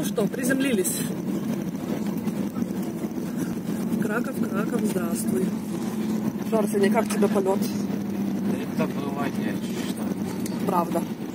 Ну что, приземлились. Краков, здравствуй. Что, Арсений, как тебе полет? Это было, что? Правда.